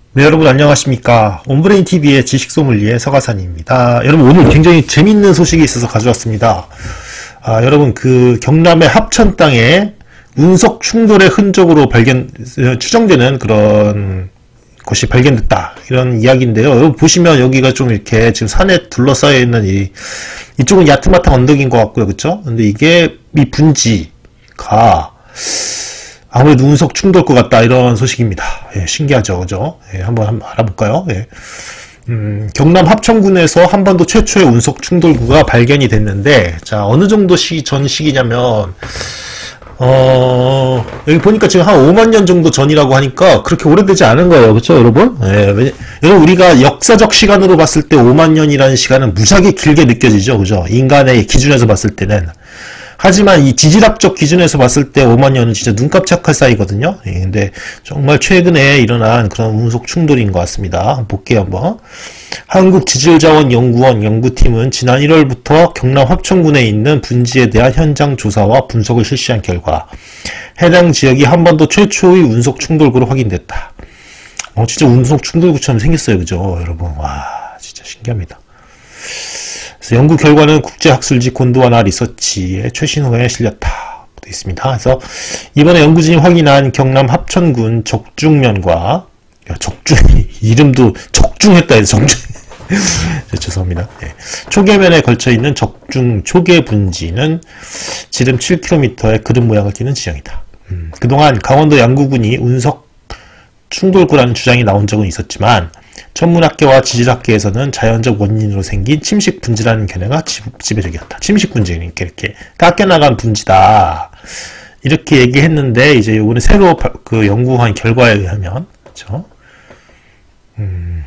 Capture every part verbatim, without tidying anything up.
네, 여러분 안녕하십니까. 온브레인티비의 지식소믈리에 서가산입니다. 여러분, 오늘 굉장히 재밌는 소식이 있어서 가져왔습니다. 아, 여러분, 그 경남의 합천 땅에 운석 충돌의 흔적으로 발견, 추정되는 그런 것이 발견됐다. 이런 이야기인데요. 여러분 보시면 여기가 좀 이렇게 지금 산에 둘러싸여 있는 이, 이쪽은 야트마타 언덕인 것 같고요. 그쵸? 근데 이게 이 분지가 아무래도 운석 충돌 것 같다, 이런 소식입니다. 예, 신기하죠, 그죠? 예, 한번, 한번 알아볼까요? 예. 음, 경남 합천군에서 한반도 최초의 운석 충돌구가 발견이 됐는데, 자, 어느 정도 시, 전 시기냐면, 어, 여기 보니까 지금 한 오만 년 정도 전이라고 하니까 그렇게 오래되지 않은 거예요. 그쵸, 여러분? 예, 왜냐, 여러분, 우리가 역사적 시간으로 봤을 때 오만 년이라는 시간은 무지하게 길게 느껴지죠, 그죠? 인간의 기준에서 봤을 때는. 하지만 이 지질학적 기준에서 봤을 때 오만 년은 진짜 눈 깜짝할 사이거든요. 예, 근데 정말 최근에 일어난 그런 운석 충돌인 것 같습니다. 한번 볼게요, 한번. 한국지질자원연구원 연구팀은 지난 일월부터 경남 합천군에 있는 분지에 대한 현장 조사와 분석을 실시한 결과 해당 지역이 한반도 최초의 운석 충돌구로 확인됐다. 어, 진짜 운석 충돌구처럼 생겼어요, 그죠? 여러분, 와, 진짜 신기합니다. 연구 결과는 국제학술지 곤도와나 리서치의 최신호에 실렸다. 되어 있습니다. 그래서 이번에 연구진이 확인한 경남 합천군 적중면과, 야, 적중, 이름도 적중했다 해서 적중. 네, 죄송합니다. 네. 초계면에 걸쳐 있는 적중 초계 분지는 지름 칠 킬로미터의 그릇 모양을 띠는 지형이다. 음, 그동안 강원도 양구군이 운석 충돌구라는 주장이 나온 적은 있었지만, 천문학계와 지질학계에서는 자연적 원인으로 생긴 침식 분지라는 견해가 지배적이었다. 침식 분지, 이렇게, 이렇게 깎여나간 분지다. 이렇게 얘기했는데, 이제 요번에 새로 그 연구한 결과에 의하면, 그쵸? 음,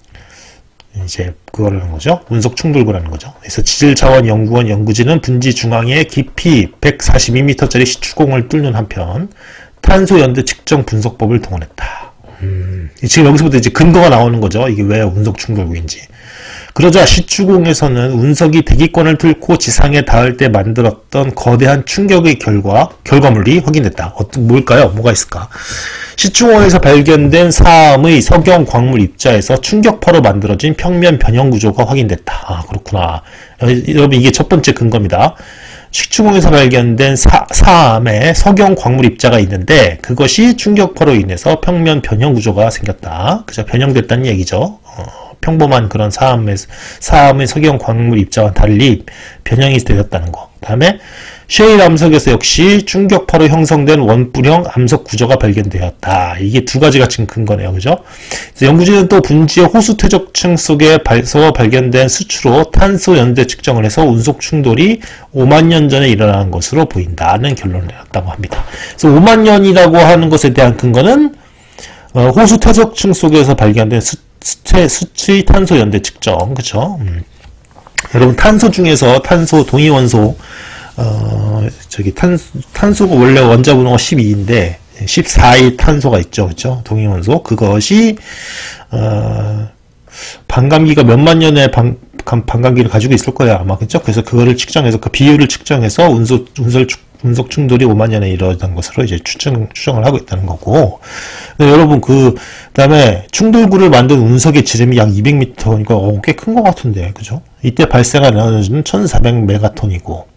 이제 그거를 한 거죠. 운석 충돌구라는 거죠. 그래서 지질자원연구원 연구진은 분지 중앙에 깊이 백사십이 미터짜리 시추공을 뚫는 한편, 탄소 연대 측정 분석법을 동원했다. 음, 지금 여기서부터 이제 근거가 나오는 거죠. 이게 왜 운석 충돌구인지. 그러자 시추공에서는 운석이 대기권을 뚫고 지상에 닿을 때 만들었던 거대한 충격의 결과, 결과물이 확인됐다. 어떤, 뭘까요? 뭐가 있을까? 시추공에서 발견된 사암의 석영 광물 입자에서 충격파로 만들어진 평면 변형 구조가 확인됐다. 아, 그렇구나. 여러분, 이게 첫 번째 근거입니다. 식추공에서 발견된 사, 사암에 석영 광물 입자가 있는데 그것이 충격파로 인해서 평면 변형 구조가 생겼다. 그죠? 변형됐다는 얘기죠. 어, 평범한 그런 사암의, 사암의 석영 광물 입자와 달리 변형이 되었다는 거. 그 다음에 셰일 암석에서 역시 충격파로 형성된 원뿔형 암석 구조가 발견되었다. 이게 두 가지가 지금 근거네요. 그죠? 연구진은 또 분지의 호수 퇴적층 속에서 발견된 수치로 탄소 연대 측정을 해서 운석 충돌이 오만 년 전에 일어난 것으로 보인다는 결론을 내렸다고 합니다. 그래서 오만 년이라고 하는 것에 대한 근거는 어, 호수 퇴적층 속에서 발견된 수, 수치, 수치 탄소 연대 측정. 그쵸? 음. 여러분, 탄소 중에서 탄소 동위원소, 어, 저기, 탄, 탄소가 원래 원자 분호가 십이인데, 십사의 탄소가 있죠. 그죠? 동위원소. 그것이, 어, 반감기가 몇만 년의 반, 반감기를 가지고 있을 거예요. 아마. 그죠? 그래서 그거를 측정해서, 그 비율을 측정해서 운석, 운석, 운석 충돌이 오만 년에 일어난 것으로 이제 추정, 추정을 하고 있다는 거고. 근데 여러분, 그, 그 다음에 충돌구를 만든 운석의 지름이 약 이백 미터니까, 어, 꽤 큰 것 같은데. 그죠? 이때 발생한 에너지는 천사백 메가톤이고,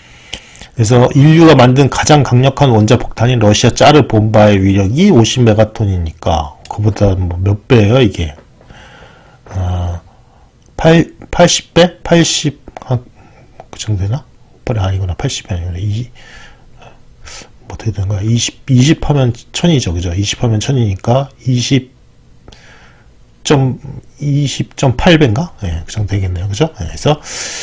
그래서 인류가 만든 가장 강력한 원자 폭탄인 러시아 짜르 봄바의 위력이 오십 메가톤이니까 그보다 뭐 몇 배예요 이게? 아, 팔십 배? 팔십, 한, 그 정도 되나? 아니구나. 팔십 배 아니구나. 이, 뭐 어떻게 되는 거야? 이십, 이십 하면 천이죠. 그죠? 이십 하면 천이니까 이십 점, 이십 점 팔 배인가? 예, 네, 그 정도 되겠네요. 그죠? 네, 그래서,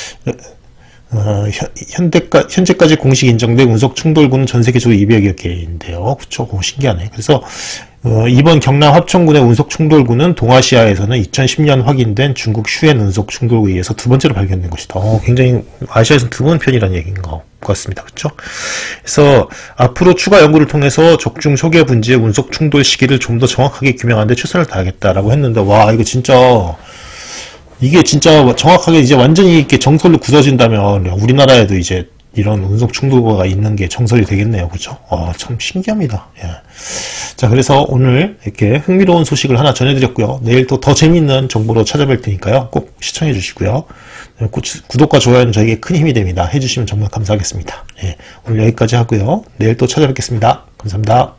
어, 현대까, 현재까지 공식 인정된 운석 충돌구는 전 세계적으로 이백여 개인데요. 그쵸? 오, 신기하네. 그래서, 어, 이번 경남 합천군의 운석 충돌구는 동아시아에서는 이천십 년 확인된 중국 슈엔 운석 충돌구에 의해서 두 번째로 발견된 것이다. 어, 굉장히 아시아에서는 드문 편이라는 얘기인 것 같습니다. 그쵸? 그래서 앞으로 추가 연구를 통해서 적중 초계 분지의 운석 충돌 시기를 좀 더 정확하게 규명하는 데 최선을 다하겠다라고 했는데, 와, 이거 진짜, 이게 진짜 정확하게 이제 완전히 이렇게 정설로 굳어진다면 우리나라에도 이제 이런 운석 충돌고가 있는 게 정설이 되겠네요. 그죠? 아, 참 신기합니다. 예. 자, 그래서 오늘 이렇게 흥미로운 소식을 하나 전해드렸고요. 내일 또 더 재미있는 정보로 찾아뵐 테니까요. 꼭 시청해 주시고요. 구독과 좋아요는 저에게 큰 힘이 됩니다. 해주시면 정말 감사하겠습니다. 예. 오늘 여기까지 하고요. 내일 또 찾아뵙겠습니다. 감사합니다.